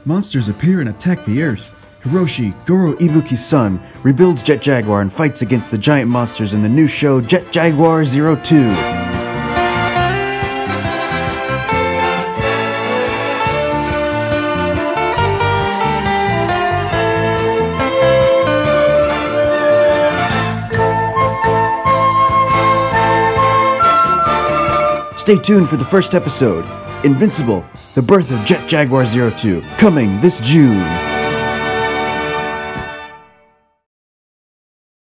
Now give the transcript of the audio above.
Monsters appear and attack the Earth. Hiroshi, Goro Ibuki's son, rebuilds Jet Jaguar and fights against the giant monsters in the new show Jet Jaguar 02. Stay tuned for the first episode, Invincible, the birth of Jet Jaguar 02, coming this June.